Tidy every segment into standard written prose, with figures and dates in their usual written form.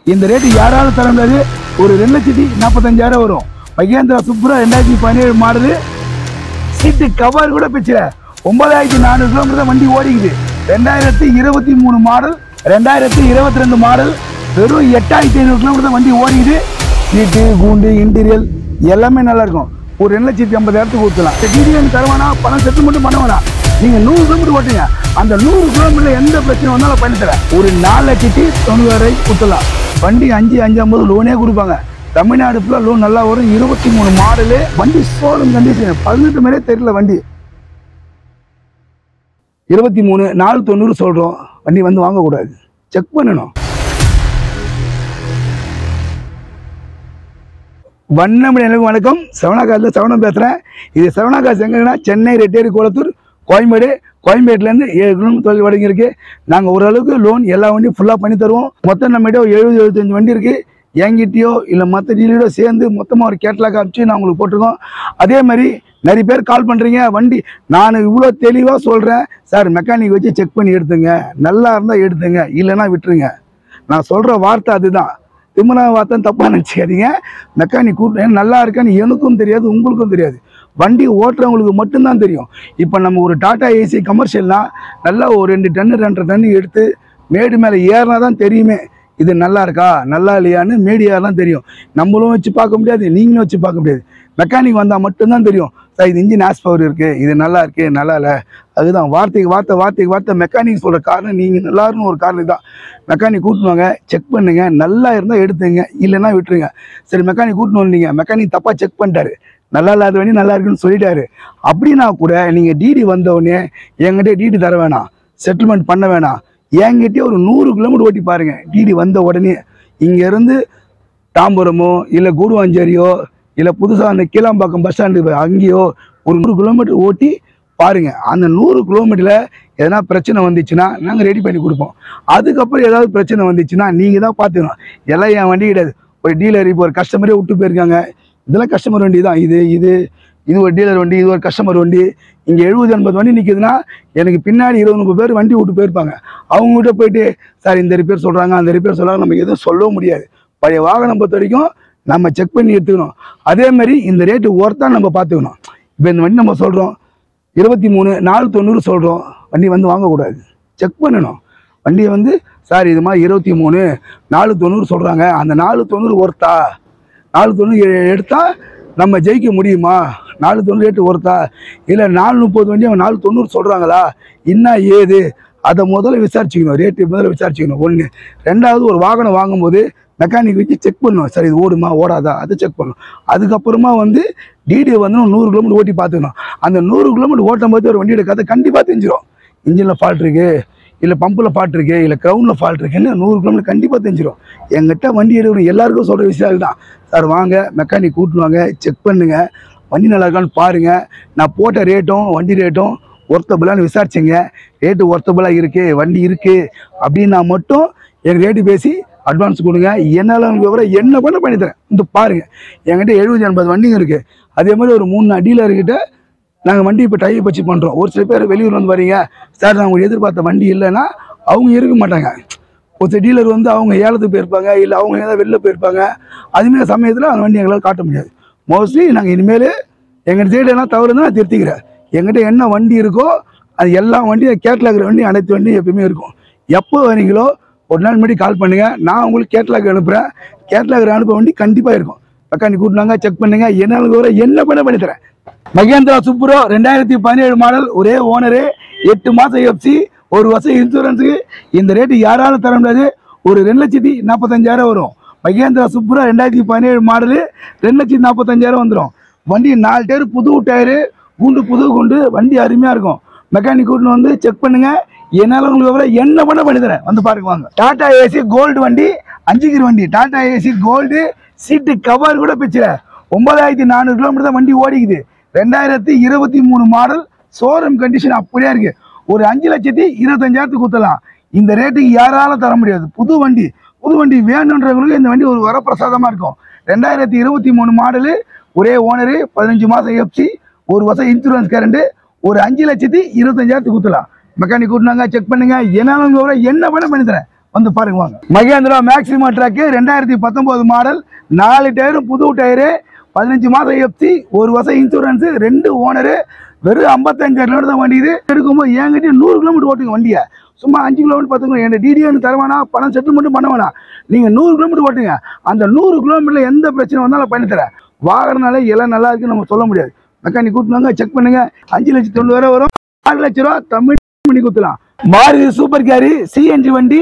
இந்த ரேட்டு யாராலும் தர முடியாது. ஒரு 2,45,000 வரும். மகேந்திரா சூப்பரா 2017 மாடலு. சீட்டு கவர் கூட பிச்சல. 9,400 கிலோமீட்டர் தான் வண்டி ஓடிக்குது. 2023 மாடல், 2022 மாடல். வெறும் 8,500 கிலோமீட்டர் தான் வண்டி ஓடிக்குது. சீட்டு, கூண்டு, இன்டீரியல் எல்லாமே நல்லா இருக்கும். ஒரு 2,50,000 ஊற்றலாம். டிடிஎன் தருவானா, பணம் செட்டு மட்டும் பண்ண வேணாம். நீங்கள் 100 கிலோமீட்டர் ஓட்டுங்க. அந்த 100 கிலோமீட்டர் எந்த பிரச்சனை வந்தாலும் பண்ணி தரேன். ஒரு 4,90,000 கொடுத்துடலாம். வண்டி 5,50 லோனே கொடுப்பாங்க. தமிழ்நாடு ஃபுல்லாக லோன் நல்லா வரும். 23 மாடலு. வண்டி சோளம் கண்டிஷன் 18 மேலே தெரியல. வண்டி 23 490 சொல்கிறோம். வண்டி வந்து வாங்கக்கூடாது, செக் பண்ணணும். வண்ணமணி எனக்கு வணக்கம். சவணாகாசில் சவணம் பேசுகிறேன். இது சவணாகாசு எங்கன்னா சென்னை, ரெட்டேரி, கோலத்தூர், கோயம்பேடு. கோயம்பேட்டிலேருந்து 7 கிலோமீட்டர் தொழில் வடங்கி இருக்குது. நாங்கள் ஓரளவுக்கு லோன் எல்லா வண்டியும் ஃபுல்லாக பண்ணி தருவோம். மொத்தம் நம்மகிட்ட 70-75 வண்டி இருக்குது. என்கிட்டயோ இல்லை மற்ற டீலரோ சேர்ந்து மொத்தமாக ஒரு கேட்லாக் அனுப்பிச்சு நான் உங்களுக்கு போட்டிருக்கோம். அதே மாதிரி நிறைய பேர் கால் பண்ணுறீங்க. வண்டி நான் இவ்வளோ தெளிவாக சொல்கிறேன். சார் மெக்கானிக் வச்சு செக் பண்ணி எடுத்துங்க, நல்லா இருந்தால் எடுத்துங்க, இல்லைன்னா விட்டுருங்க. நான் சொல்கிற வார்த்தை அதுதான். திமுனா வார்த்தை தப்பாக நினச்சிக்காதீங்க. மெக்கானிக் கூப்பிட்டு நல்லா இருக்கான்னு எனக்கும் தெரியாது, உங்களுக்கும் தெரியாது. வண்டி ஓட்டுறவங்களுக்கு மட்டும்தான் தெரியும். இப்போ நம்ம ஒரு டாடா ஏசி கமர்ஷியல்னால் நல்லா ஒரு 2 டன் 2.5 டன் எடுத்து மேடு மேலே ஏறினா தான் தெரியுமே இது நல்லா இருக்கா நல்லா இல்லையான்னு. மேடியாக தான் தெரியும். நம்மளும் வச்சு பார்க்க முடியாது, நீங்களும் வச்சு பார்க்க முடியாது. மெக்கானிக் வந்தால் மட்டும்தான் தெரியும். சார் இது இன்ஜின் ஆஸ் பவர் இருக்குது, இது நல்லா இருக்குது, நல்லா இல்லை. அதுதான் வார்த்தைக்கு வார்த்தை மெக்கானிக் சொல்கிற காரணம். நீங்கள் நல்லாருன்னு ஒரு காரணம் தான். மெக்கானிக் கூட்டினுவாங்க, செக் பண்ணுங்க, நல்லா இருந்தால் எடுத்துங்க, இல்லைன்னா விட்டுருங்க. சரி மெக்கானிக் கூட்டினு வந்தீங்க, மெக்கானிக் தப்பாக செக் பண்ணிட்டாரு, நல்லா இல்லாத வண்டி நல்லா இருக்குன்னு சொல்லிட்டாரு. அப்படின்னா கூட நீங்கள் டிடி வந்தவுடனே என்கிட்ட டிடி தர வேணாம், செட்டில்மெண்ட் பண்ண வேணாம். என்கிட்டே ஒரு 100 கிலோமீட்டர் ஓட்டி பாருங்கள். டிடி வந்த உடனே இங்கேருந்து தாம்பரமோ இல்லை கூடுவாஞ்சேரியோ இல்லை புதுசாக அந்த கீழாம்பாக்கம் பஸ் ஸ்டாண்டு அங்கேயோ ஒரு 100 கிலோமீட்டர் ஓட்டி பாருங்கள். அந்த 100 கிலோமீட்டரில் எதனா பிரச்சனை வந்துச்சுன்னா நாங்கள் ரெடி பண்ணி கொடுப்போம். அதுக்கப்புறம் ஏதாவது பிரச்சனை வந்துச்சுன்னா நீங்கள் தான் பார்த்துக்கணும். எல்லாம் என் வண்டி கிடையாது. ஒரு டீலர் இப்போ ஒரு கஸ்டமரே விட்டு போயிருக்காங்க. இதெல்லாம் கஸ்டமர் வண்டி தான். இது ஒரு டீலர் வண்டி, இது ஒரு கஸ்டமர் வண்டி. இங்கே 70-80 வண்டி நிற்குதுன்னா எனக்கு பின்னாடி 20-30 பேர் வண்டி விட்டு போயிருப்பாங்க. அவங்ககிட்ட போயிட்டு சார் இந்த ரிப்பேர் சொல்கிறாங்க, அந்த ரிப்பேர் சொல்கிறாங்க, நம்ம எதுவும் சொல்லவும் முடியாது. பழைய வாகனம் பொறுத்த வரைக்கும் நம்ம செக் பண்ணி எடுத்துக்கணும். அதே மாதிரி இந்த ரேட்டு ஒர்த்தான் நம்ம பார்த்துக்கணும். இப்போ இந்த வண்டி நம்ம சொல்கிறோம் 23 490 சொல்கிறோம். வண்டி வந்து வாங்கக்கூடாது, செக் பண்ணணும். வண்டியை வந்து சார் இது மாதிரி 23 490 சொல்கிறாங்க, அந்த 490 ஒர்த்தா, 490 எடுத்தால் நம்ம ஜெயிக்க முடியுமா, 490 ரேட்டு ஒர்த்தா, இல்லை 430 வண்டி அவன் 490 சொல்கிறாங்களா, என்ன ஏது அதை முதல்ல விசாரிச்சுக்கணும். ரேட்டு முதல்ல விசாரிச்சுக்கணும். 1. 2வது ஒரு வாகனம் வாங்கும்போது மெக்கானிக் வச்சு செக் பண்ணணும். சார் இது ஓடுமா ஓடாதா அதை செக் பண்ணணும். அதுக்கப்புறமா வந்து டிடி வந்து 100 கிலோமீட்டர் ஓட்டி பார்த்துக்கணும். அந்த 100 கிலோமீட்டர் ஓட்டும் போது ஒரு வண்டியோட கதை கண்டிப்பாக தெரிஞ்சிடும். இன்ஜினில் ஃபால்ட் இருக்குது, இல்லை பம்பில் ஃபால்ட் இருக்குது, இல்லை க்ரௌண்டில் ஃபால்ட் இருக்குன்னு 100 கிலோமீட்டர் கண்டிப்பாக தெரிஞ்சிடும். எங்கிட்ட வண்டி எடுக்கணும் எல்லாருக்கும் சொல்கிற விஷயம் தான். சார் வாங்க மெக்கானிக் கூட்டுவாங்க, செக் பண்ணுங்கள், வண்டி நல்லா இருக்கான்னு பாருங்கள். நான் போட்ட ரேட்டும் வண்டி ரேட்டும் ஒர்த்தபுளான்னு விசாரிச்சுங்க. ரேட்டு ஒர்த்தபுளாக இருக்குது, வண்டி இருக்குது அப்படின்னா மட்டும் எனக்கு ரேட்டு பேசி அட்வான்ஸ் கொடுங்க. என்னால் விவரம் என்ன பண்ணி தரேன். இந்த பாருங்கள் என்கிட்ட 70-80 வண்டிங்க இருக்குது. அதே மாதிரி ஒரு 3 டீலர்கிட்ட நாங்கள் வண்டி இப்போ டைப் வச்சு பண்ணுறோம். ஒரு சில பேர் வெளியூர் வந்து வரீங்க சார் நான் உங்களுக்கு எதிர்பார்த்த வண்டி இல்லைன்னா அவங்க இருக்க மாட்டாங்க. ஒரு சில டீலர் வந்து அவங்க ஏலத்துக்கு போயிருப்பாங்க, இல்லை அவங்க ஏதாவது வெளில போயிருப்பாங்க. அதுமாரி சமயத்தில் அந்த வண்டி எங்களால் காட்ட முடியாது. மோஸ்ட்லி நாங்கள் இனிமேல் எங்கள் சைடு எல்லாம் தவறுன்னு நான் திருத்திக்கிறேன். எங்கிட்ட என்ன வண்டி இருக்கோ அது எல்லா வண்டியும் கேட்லாகிற வண்டி அனைத்து வண்டியும் எப்பயுமே இருக்கும். எப்போ வரீங்களோ ஒரு நாள் முன்னாடி கால் பண்ணுங்கள், நான் உங்களுக்கு கேட்லாக் அனுப்புகிறேன். கேட்லாக் அனுப்ப வண்டி கண்டிப்பாக இருக்கும். மெக்கானிக் கூட்டினாங்க, செக் பண்ணுங்க, என்ன பண்ணி தரேன். மகேந்திரா சூப்பரோ 2017 மாடல், ஒரே ஓனரு, 8 மாதம் எஃப்சி, 1 வருஷம் இன்சூரன்ஸுக்கு. இந்த ரேட்டு யாராலும் தர முடியாது. ஒரு 2,45,000 வரும். மகேந்திரா சூப்பரோ 2017 மாடலு 2,45,000 வந்துடும். வண்டி 4 டயரு புது டயரு, புது குண்டு, வண்டி அருமையாக இருக்கும். மெக்கானிக் கூட்டின்னு வந்து செக் பண்ணுங்கள். என்னால் உங்களுக்கு என்ன பண்ணி தரேன், வந்து பாருங்க வாங்க. டாடா ஏசி கோல்டு வண்டி, 5 கிலோ வண்டி. Tata Ace Gold, seat cover கூட பிச்சல. 9,400 கிலோமீட்டர் தான் வண்டி ஓடிக்குது. 2023 மாடல், ஷோரூம் கண்டிஷன் அப்படியே இருக்குது. ஒரு 5,25,000 கொடுத்தலாம். இந்த ரேட்டுக்கு யாராலும் தர முடியாது. புது வண்டி வேணுன்றவங்களுக்கு இந்த வண்டி ஒரு வரப்பிரசாதமாக இருக்கும். 2023 மாடலு, ஒரே ஓனரு, 15 மாதம் எஃப்சி, 1 வருஷம் இன்சூரன்ஸ் கேரண்டு, ஒரு 5,25,000 கொடுத்தலாம். மெக்கானிக் கூட்டினாங்க, செக் பண்ணுங்க. என்ன பண்ணி தரேன், வந்து பாருங்க வாங்க. மகேந்திரா மேக்ஸிமா ட்ரக் 2019 மாடல், 4 டயரும் புது டயரு, 15 மாதம் எஃப்சி, 1 வருஷம் இன்சூரன்ஸ், 2 ஓனரு, வெறும் 55 கிலோமீட்டர் தான் வண்டி. இது எடுக்கும்போது என்கிட்ட 100 கிலோமீட்டர் ஓட்டுங்க வண்டியை. சும்மா 5 கிலோமீட்டர் 10 கிலோமீட்டர் என் டிடிஎன்னு தருவானா, பணம் செட்டில்மெண்ட்டும் பண்ண வேணாம். நீங்கள் 100 கிலோமீட்டர் ஓட்டுங்க. அந்த 100 கிலோமீட்டரில் எந்த பிரச்சனை வந்தாலும் பண்ணித்தரேன். வாகனனால எல்லாம் நல்லா இருக்குன்னு நம்ம சொல்ல முடியாது. மெக்கானிக் கூட்டினாங்க, செக் பண்ணுங்க. 5,90,000 வரும். 6 லட்ச ரூபா தமிழ் பண்ணி கொடுத்துலாம். மாருதி சூப்பர் கேரி சிஎன்ஜி வண்டி,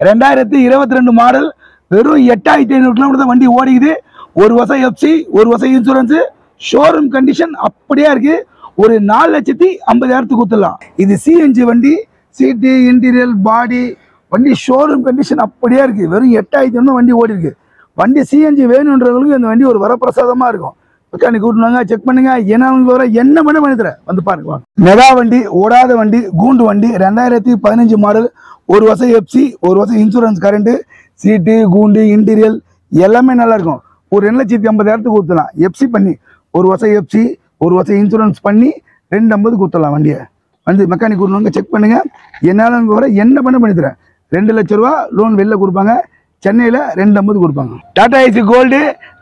2022 மாடல், வெறும் 8,500 கிலோமீட்டர் வண்டி ஓடிக்குது. 1 வருஷம் எஃப்சி, 1 வருஷம் இன்சூரன்ஸ், ஷோரூம் கண்டிஷன் அப்படியே இருக்கு. ஒரு 4,50,000 கொடுத்துடலாம். இது சிஎன்ஜி வண்டி, சீட்டு, இன்டீரியல், பாடி வண்டி ஷோரூம் கண்டிஷன் அப்படியே இருக்கு. வெறும் 8,500 வண்டி ஓடி இருக்கு. வண்டி சிஎன்ஜி வேணுன்றவங்களுக்கு இந்த வண்டி ஒரு வரப்பிரசாதமா இருக்கும். மெக்கானிக் கூட்டினாங்க, செக் பண்ணுங்க. என்ன பண்ணி தரேன் வந்து பாருங்க. மெகா வண்டி, ஓடாத வண்டி, கூண்டு வண்டி, 2015 மாடல், 1 வருஷம் எஃப்சி, 1 வருஷம் இன்சூரன்ஸ், கரண்ட், சீட்டு, கூண்டு, இன்டீரியல் எல்லாமே நல்லா இருக்கும். ஒரு 2,50,000 கொடுத்துலாம். எஃப்சி பண்ணி 1 வருஷம் எஃப்சி, 1 வருஷம் இன்சூரன்ஸ் பண்ணி 2,50,000 கொடுத்துடலாம் வண்டியை. வந்து மெக்கானிக் கூட்டினாங்க, செக் பண்ணுங்க. என்ன பண்ணி தரேன். 2 லட்ச ரூபா லோன் வெளில கொடுப்பாங்க. சென்னையில் 2,50,000 கொடுப்பாங்க. Tata Ace Gold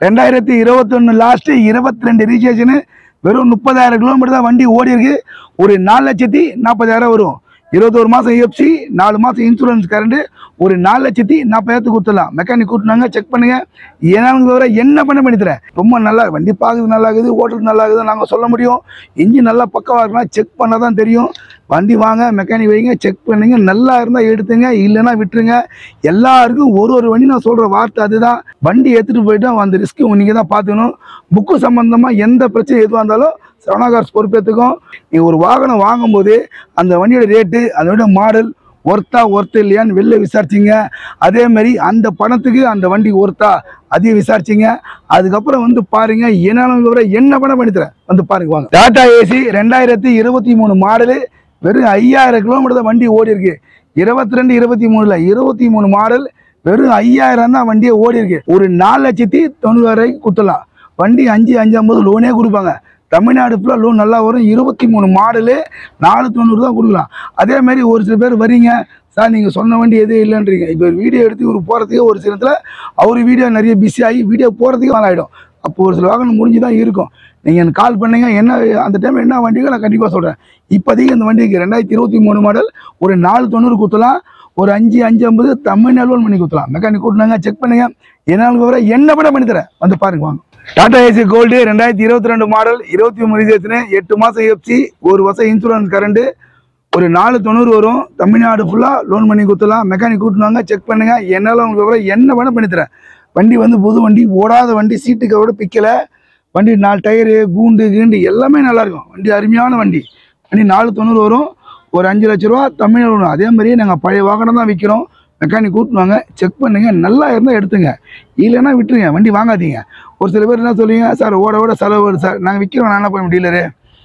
2021 last, 22 registration, வெறும் 30,000 கிலோமீட்டர் தான் வண்டி ஓடி இருக்கு. ஒரு 4,40,000 வரும். 21 மாதம் எஃப்சி, 4 மாதம் இன்சூரன்ஸ், கரண்ட், ஒரு 4,40,000 கொடுத்துடலாம். மெக்கானிக் கூட்டினாங்க, செக் பண்ணுங்க. என்ன பண்ணி தரேன். ரொம்ப நல்லா வண்டி பார்க்குறது நல்லா இருக்குது, ஓட்டுறது நல்லா இருக்குது நாங்கள் சொல்ல முடியும். இன்ஜின் நல்லா பக்கவாக இருக்கலாம், செக் பண்ணால் தான் தெரியும். வண்டி வாங்க, மெக்கானிக் வைங்க, செக் பண்ணுங்க. நல்லா இருந்தால் எடுத்துங்க, இல்லைன்னா விட்டுருங்க. எல்லாருக்கும் ஒரு வண்டி நான் சொல்கிற வார்த்தை அதுதான். வண்டி எடுத்துகிட்டு போயிட்டு அந்த ரிஸ்க்கு நீங்கள் தான் பார்த்துக்கணும். புக்கு சம்மந்தமாக எந்த பிரச்சனை எதுவாக இருந்தாலும் சரவணா கார்ஸ் பொறுப்பேற்றுக்கும். நீங்கள் ஒரு வாகனம் வாங்கும்போது அந்த வண்டியோட ரேட்டு, அதோட மாடல் ஒர்த்து இல்லையான்னு வெளில விசாரிச்சிங்க. அதே மாதிரி அந்த பணத்துக்கு அந்த வண்டி ஒர்த்தா அதையும் விசாரிச்சிங்க. அதுக்கப்புறம் வந்து பாருங்க. என்ன பண்ணி தரேன் வந்து பாருங்க வாங்க. டாடா ஏசி 2023 மாடலு, வெறும் 5,000 கிலோமீட்டர் தான் வண்டி ஓடி இருக்கு. 22, 23 23 மாடல், வெறும் 5,000 தான் வண்டியை ஓடி இருக்கு. ஒரு 4,90,000 கொடுத்துடலாம். வண்டி 5,50 லோனே கொடுப்பாங்க. தமிழ்நாடு ஃபுல்லாக லோன் நல்லா வரும். 23 மாடலு, 4,90 தான் கொடுக்கலாம். அதே மாதிரி ஒரு சில பேர் வரீங்க, சார் நீங்கள் சொன்ன வண்டி எதுவும் இல்லைன்றீங்க. இப்போ ஒரு வீடியோ எடுத்து ஒரு போகிறதுக்கு ஒரு சில இடத்துல அவர் வீடியோ நிறைய பிஸி ஆகி வீடியோ போகிறதுக்கு வேலை ஆகிடும். அப்போ ஒரு சில வாகனம் முடிஞ்சு தான் இருக்கும். நீங்கள் எனக்கு கால் பண்ணுங்க. என்ன அந்த டைம் என்ன வண்டிக்கோ நான் கண்டிப்பாக சொல்கிறேன். இப்போதைக்கு இந்த வண்டிக்கு 2023 மாடல் ஒரு 4,90 கொடுத்தலாம். ஒரு 5,50 தமிழ்நாடு லோன் பண்ணி கொடுத்தலாம். மெக்கானிக் கூட்டினாங்க, செக் பண்ணுங்க. என்ன பண்ணி தரேன் வந்து பாருங்க வாங்க. Tata Ace Gold 2022 model, 23 registration, 8 மாதம் எஃப்சி, 1 வருஷம் இன்சூரன்ஸ், கரண்ட், ஒரு 4,90 வரும். தமிழ்நாடு ஃபுல்லாக லோன் பண்ணி கொடுத்துலாம். மெக்கானிக் கூட்டினாங்க, செக் பண்ணுங்க. என்ன பண்ணி தரேன். வண்டி வந்து புது வண்டி, ஓடாத வண்டி, சீட்டு கவோட பிக்கலை வண்டி, 4 டயரு, கூண்டு கீண்டு எல்லாமே நல்லாயிருக்கும். வண்டி அருமையான வண்டி. வண்டி 4,90 வரும். ஒரு 5 லட்ச ரூபா தமிழ்நாடு வரும். அதே மாதிரியே நாங்கள் பழைய வாகனம் தான் விற்கிறோம். மெக்கானிக் கூட்டினாங்க, செக் பண்ணுங்க. நல்லா இருந்தால் எடுத்துங்க, இல்லைன்னா விட்டுருங்க, வண்டி வாங்காதீங்க. ஒரு சில பேர் என்ன சொல்லுவீங்க, சார் ஓட செலவு வருது சார். நாங்கள் விற்கிறோம், நான் என்ன பண்ண முடியும் டீலரு.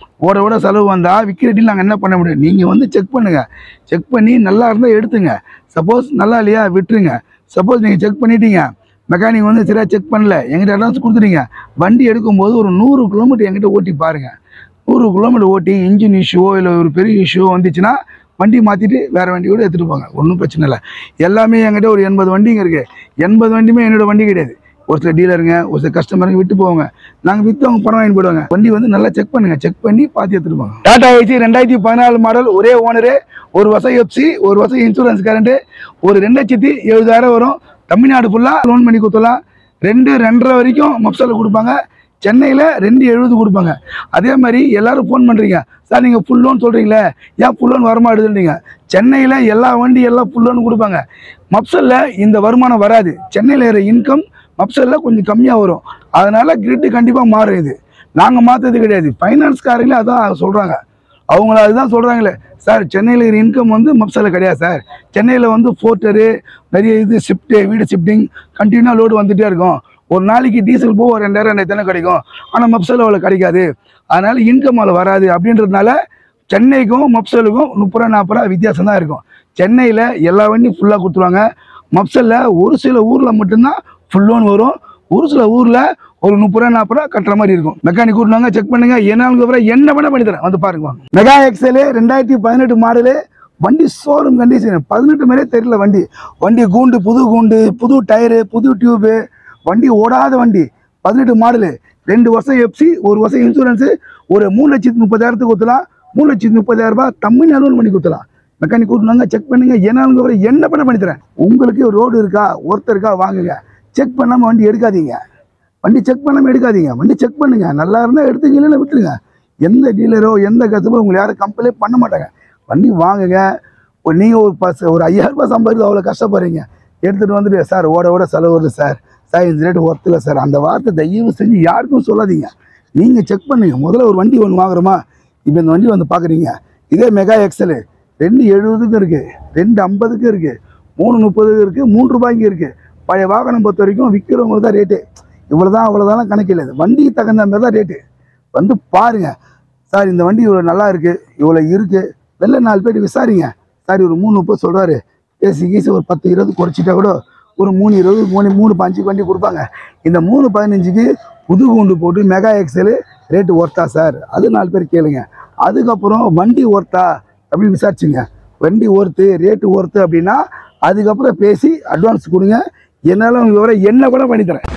ஓட செலவு வந்தால் விற்கிற டீல் நாங்கள் என்ன பண்ண முடியும். நீங்கள் வந்து செக் பண்ணுங்கள். செக் பண்ணி நல்லா இருந்தால் எடுத்துங்க. சப்போஸ் நல்லா இல்லையா விட்டுருங்க. சப்போஸ் நீங்கள் செக் பண்ணிட்டீங்க, மெக்கானிக் வந்து சரியாக செக் பண்ணல, எங்கிட்ட அட்வான்ஸ் கொடுத்துட்டீங்க, வண்டி எடுக்கும்போது ஒரு 100 கிலோமீட்டர் எங்கிட்ட ஓட்டி பாருங்கள். 100 கிலோமீட்டர் ஓட்டி இன்ஜின் இஷ்யூவோ இல்லை ஒரு பெரிய இஷ்யூவோ வந்துச்சுன்னா வண்டி மாற்றிட்டு வேறு வண்டி கூட எடுத்துகிட்டு போங்க. ஒன்றும் பிரச்சனை இல்லை. எல்லாமே என்கிட்ட ஒரு 80 வண்டிங்க இருக்குது. 80 வண்டியுமே என்னோடய வண்டி கிடையாது. ஒரு சில டீலருங்க, ஒரு சில கஸ்டமருங்க விட்டு போவாங்க. நாங்கள் விற்று அவங்க பணம் வாங்கி போயிடுவாங்க. வண்டி வந்து நல்லா செக் பண்ணுங்கள். செக் பண்ணி பார்த்து எடுத்துகிட்டு போங்க. டாடா ஏசி 2014 மாடல், ஒரே ஓனரு, 1 வருஷம் எஃப்சி, 1 வருஷம் இன்சூரன்ஸ், கரண்ட், ஒரு 2,70,000 வரும். தமிழ்நாடு ஃபுல்லாக லோன் பண்ணி கொடுத்துலாம். 2,50,000 வரைக்கும் மப்சலில் கொடுப்பாங்க. சென்னையில் 2,70,000 கொடுப்பாங்க. அதே மாதிரி எல்லோரும் ஃபோன் பண்ணுறீங்க, சார் நீங்கள் ஃபுல் லோன் சொல்கிறீங்களே, ஏன் ஃபுல் லோன் வரமாட்டுதுன்றீங்க. சென்னையில் எல்லா வண்டி எல்லாம் ஃபுல் லோன் கொடுப்பாங்க. மப்சலில் இந்த வருமானம் வராது. சென்னையில் இருக்கிற இன்கம் மப்சலில் கொஞ்சம் கம்மியாக வரும். அதனால் கிரிட்டு கண்டிப்பாக மாறும். இது நாங்கள் மாற்றுறது கிடையாது. ஃபைனான்ஸ்காரங்களே அதான் சொல்கிறாங்க. அவங்கள அதுதான் சொல்கிறாங்களே, சார் சென்னையில் இருக்கிற இன்கம் வந்து மப்சலில் கிடையாது சார். சென்னையில் வந்து போர்ட்டரு, நிறைய இது ஷிஃப்ட்டு, வீடு ஷிஃப்டிங் கண்டினியூவாக லோடு வந்துகிட்டே இருக்கும். ஒரு நாளைக்கு டீசல் போக 2,000 2,000 கிடைக்கும். ஆனால் மப்சல் அவ்வளோ கிடைக்காது. அதனால் இன்கம் அவ்வளோ வராது. அப்படின்றதுனால சென்னைக்கும் மப்சலுக்கும் 30 40 வித்தியாசம் தான் இருக்கும். சென்னையில் எல்லா வண்டியும் ஃபுல்லாக கொடுத்துருவாங்க. மப்சலில் ஒரு சில ஊரில் மட்டும்தான் ஃபுல் லோன் வரும். ஒரு சில ஊரில் ஒரு 30 40 கட்டுற மாதிரி இருக்கும். மெக்கானிக் கூட்டினாங்க, செக் பண்ணுங்க. என்ன பண்ணி தரேன் வந்து பாருங்க. மெகா எக்ஸல் 2018 மாடலு, வண்டி ஷோரூம் கண்டிஷன் 18 மாதிரியே தெரியல. வண்டி கூண்டு, புது டயரு, புது டியூபு, வண்டி ஓடாத வண்டி, 18 மாடலு, 2 வருஷம் எஃப்சி, 1 வருஷம் இன்சூரன்ஸு, ஒரு 3,30,000 ஊற்றலாம். 3,30,000 ரூபாய் தம்மி அலுவல் பண்ணி கொடுத்தலாம். மெக்கானிக் கூட்டினாங்க, செக் பண்ணுங்க, ஏன்னாலும் என்ன பண்ணி தரேன். உங்களுக்கு ரோடு இருக்கா, ஒருத்தர் இருக்கா, வாங்குங்க. செக் பண்ணாமல் வண்டி எடுக்காதீங்க. வண்டி செக் பண்ணுங்க. நல்லா இருந்தால் எடுத்துங்க, இல்லைன்னா விட்டுருங்க. எந்த டீலரோ எந்த கஸ்டமரோ உங்களை யாரும் கம்பெனியே பண்ண மாட்டாங்க. வண்டி வாங்குங்க. நீங்கள் ஒரு 5,000 ரூபாய் சம்பாதிக்க அவ்வளோ கஷ்டப்படுறீங்க. எடுத்துகிட்டு வந்துட்டு சார் ஓட செலவு வருது சார் இந்த ரேட்டு ஒர்த்தில் சார், அந்த வார்த்தை தயவு செஞ்சு யாருக்கும் சொல்லாதீங்க. நீங்கள் செக் பண்ணுங்க. முதல்ல ஒரு வண்டி ஒன்று வாங்குறோமா, இப்போ இந்த வண்டி வந்து பார்க்குறீங்க. இதே மெகா எக்ஸலு 270க்கும் இருக்குது, 250க்கும் இருக்குது, 330க்கு இருக்குது, 3 ரூபாய்க்கு இருக்குது. பழைய வாகனம் பொறுத்த வரைக்கும் விற்கிறவங்களுக்கு தான் ரேட்டு. இவ்வளோதான் அவ்வளோதான் கணக்கு இல்லை. வண்டிக்கு தகுந்த மாதிரி தான் ரேட்டு. வந்து பாருங்கள் சார், இந்த வண்டி இவ்வளோ நல்லா இருக்குது, இவ்வளோ இருக்குது. வெளில 4 பேர் விசாரிங்க. சார் ஒரு 330 சொல்கிறாரு, பேசி ஒரு 10-20 குறைச்சிட்டா கூட ஒரு 320, 315 வண்டி கொடுப்பாங்க. இந்த 315க்கு புது கூண்டு போட்டு மெகா எக்ஸலு ரேட்டு ஒர்த்தா சார், அது 4 பேர் கேளுங்க. அதுக்கப்புறம் வண்டி ஒர்த்தா அப்படின்னு விசாரிச்சுங்க. வண்டி ரேட்டு ஒர்த்து அப்படின்னா அதுக்கப்புறம் பேசி அட்வான்ஸ் கொடுங்க. என்னால் விவரம் என்ன கூட பண்ணித்தரேன்.